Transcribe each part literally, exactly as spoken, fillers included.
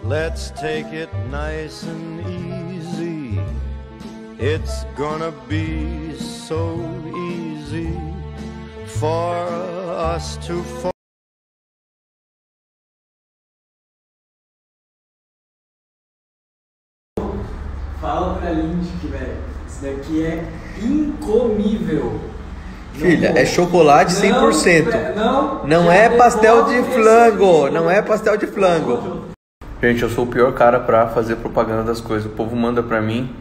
Let's take it nice and easy. It's gonna be so easy for us to fall. Fala pra Lindy que, velho, isso daqui é incomível. Filha, é chocolate cem por cento. Não, Não é pastel de flango. Não é pastel de flango. Gente, eu sou o pior cara pra fazer propaganda das coisas. O povo manda pra mim.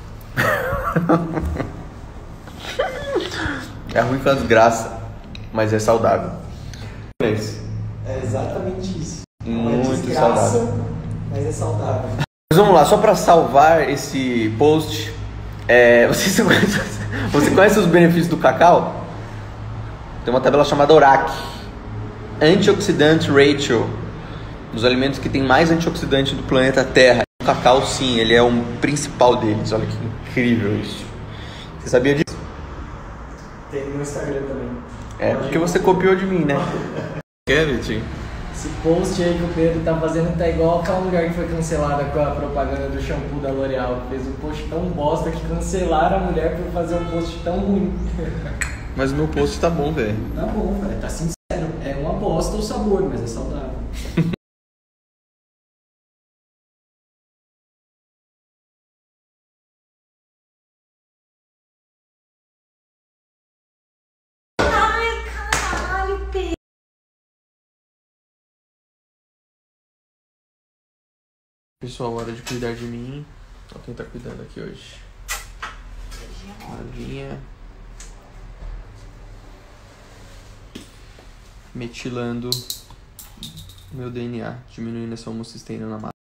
É ruim com as graças, mas é saudável. É exatamente isso. Muito é desgraça, saudável. Mas é saudável. Mas vamos lá, só pra salvar esse post. É, você, conhece, você conhece os benefícios do cacau? Tem uma tabela chamada ORAC. Antioxidant Ratio. Dos alimentos que tem mais antioxidante do planeta Terra. O cacau, sim, ele é o principal deles. Olha que incrível isso. Você sabia disso? Tem no Instagram também. É, porque você copiou de mim, né? Quer, Vitinho? Esse post aí que o Pedro tá fazendo tá igual aquela mulher que foi cancelada com a propaganda do shampoo da L'Oreal. Fez um post tão bosta que cancelaram a mulher por fazer um post tão ruim. Mas o meu post tá bom, velho. Tá bom, velho. Tá sincero. É uma bosta o sabor, mas é saudável. Ai, caralho, Pedro. Pessoal, hora de cuidar de mim. Olha quem tá cuidando aqui hoje. Mavinha. Metilando meu D N A, diminuindo essa homocisteína na massa.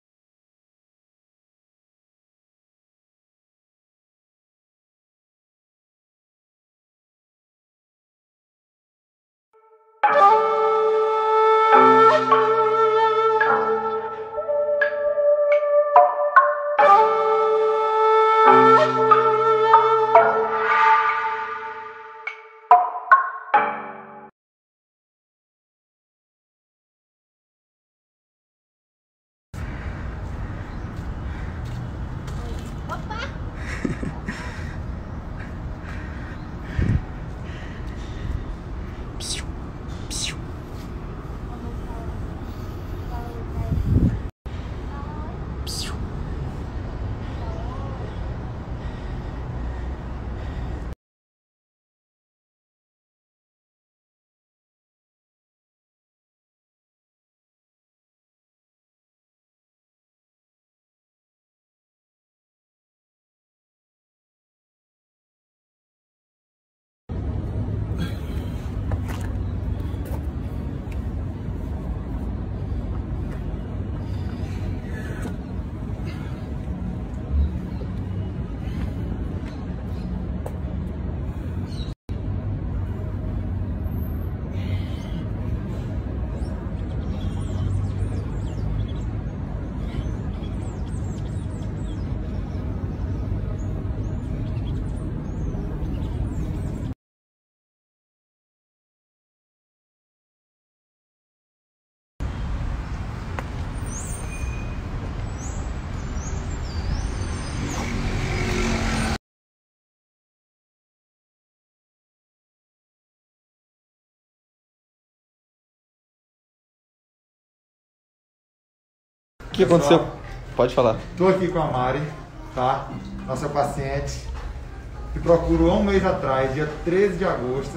O que aconteceu? Pode falar. Estou aqui com a Mari, tá? Nossa paciente, que procurou há um mês atrás, dia treze de agosto,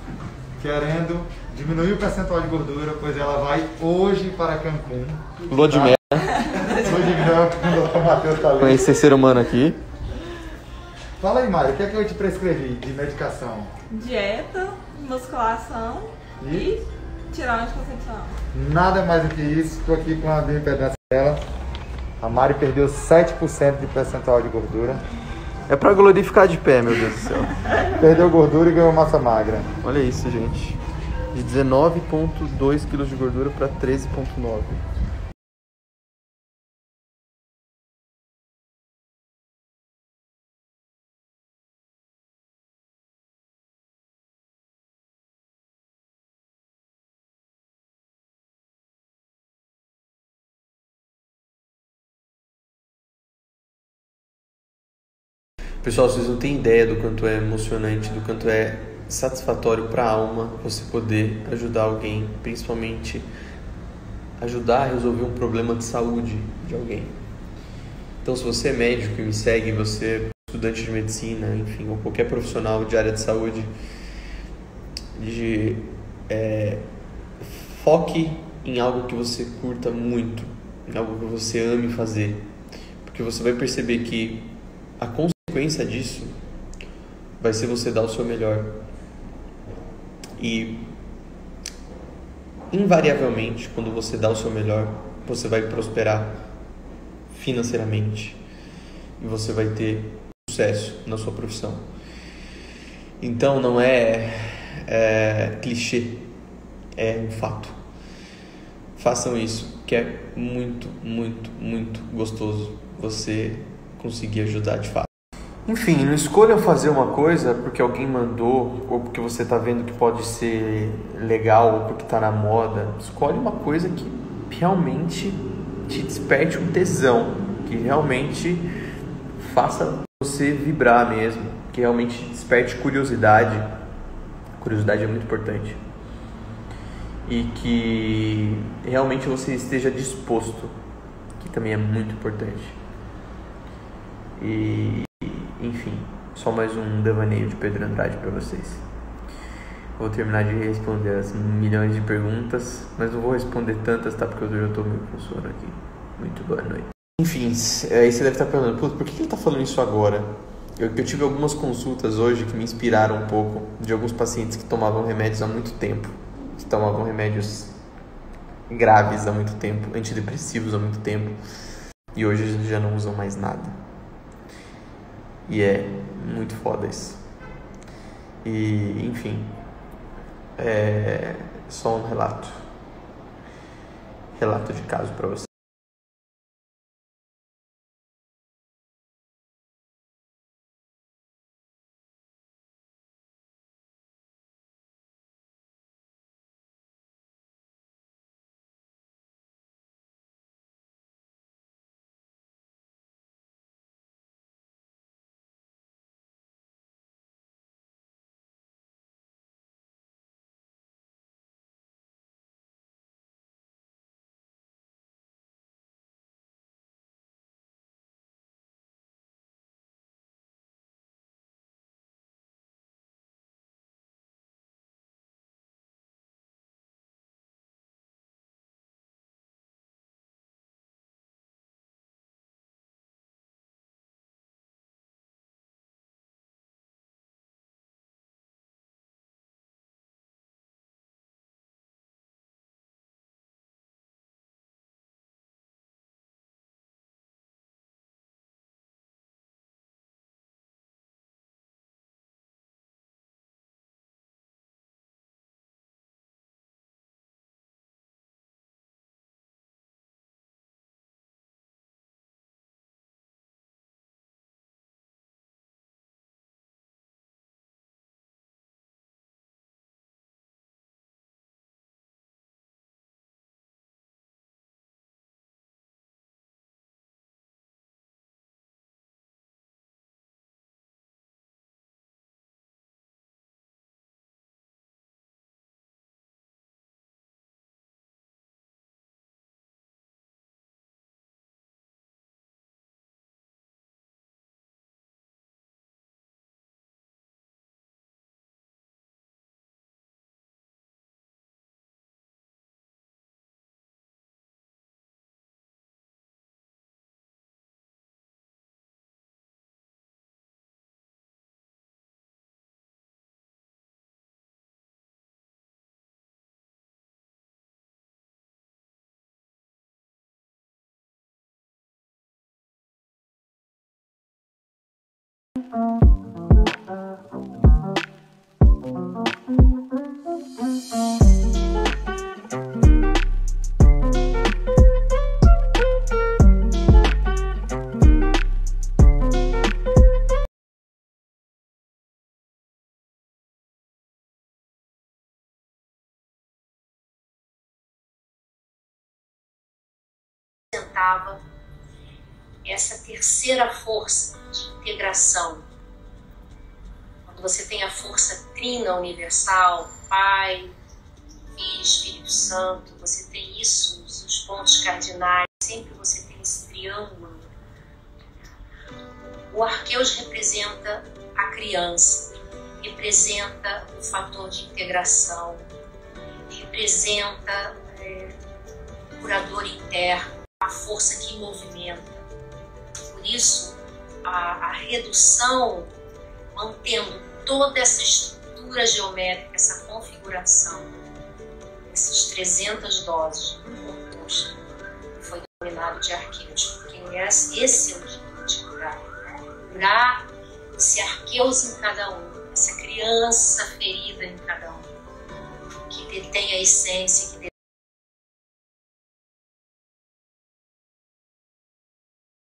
querendo diminuir o percentual de gordura, pois ela vai hoje para Cancún. Lua de tá? mel. Lua de mel, com o doutor Matheus tá ali. Conhecer ser humano aqui. Fala aí, Mari, o que é que eu te prescrevi de medicação? Dieta, musculação E? e tirar uma anticoncepção. Nada mais do que isso, estou aqui com a bioimpedância dela. A Mari perdeu sete por cento de percentual de gordura. É pra glorificar de pé, meu Deus do céu. Perdeu gordura e ganhou massa magra. Olha isso, gente. De dezenove vírgula dois quilos de gordura para treze vírgula nove. Pessoal, vocês não têm ideia do quanto é emocionante, do quanto é satisfatório para a alma você poder ajudar alguém, principalmente ajudar a resolver um problema de saúde de alguém. Então, se você é médico e me segue, você é estudante de medicina, enfim, ou qualquer profissional de área de saúde, de, é, foque em algo que você curta muito, em algo que você ame fazer, porque você vai perceber que a consequência disso vai ser você dar o seu melhor. E invariavelmente, quando você dá o seu melhor, você vai prosperar financeiramente e você vai ter sucesso na sua profissão. Então não é, é clichê, é um fato. Façam isso, que é muito, muito, muito gostoso você conseguir ajudar de fato. Enfim, não escolham fazer uma coisa porque alguém mandou, ou porque você está vendo que pode ser legal, ou porque está na moda. Escolhe uma coisa que realmente te desperte um tesão, que realmente faça você vibrar mesmo, que realmente desperte curiosidade. Curiosidade é muito importante. E que realmente você esteja disposto, que também é muito importante. E, enfim, só mais um devaneio de Pedro Andrade para vocês. Vou terminar de responder as milhões de perguntas, mas não vou responder tantas, tá? Porque eu já estou meio com sono aqui. Muito boa noite. Enfim, aí você deve estar perguntando, pô, por que ele está falando isso agora? Eu, eu tive algumas consultas hoje que me inspiraram um pouco, de alguns pacientes que tomavam remédios há muito tempo, que tomavam remédios graves há muito tempo, antidepressivos há muito tempo, e hoje eles já não usam mais nada. E é muito foda isso. E, enfim, é só um relato. Relato de caso pra você. Essa terceira força de integração você tem a força trina universal, Pai, Filho, Espírito Santo, você tem isso, os pontos cardinais, sempre você tem esse triângulo. O arqueus representa a criança, representa o fator de integração, representa é, o curador interno, a força que movimenta. Por isso, a, a redução, mantendo toda essa estrutura geométrica, essa configuração, essas trezentas doses do composto, foi denominado de arqueus, porque esse é o de curar, né? Curar esse arqueus em cada um, essa criança ferida em cada um, que detém a essência, que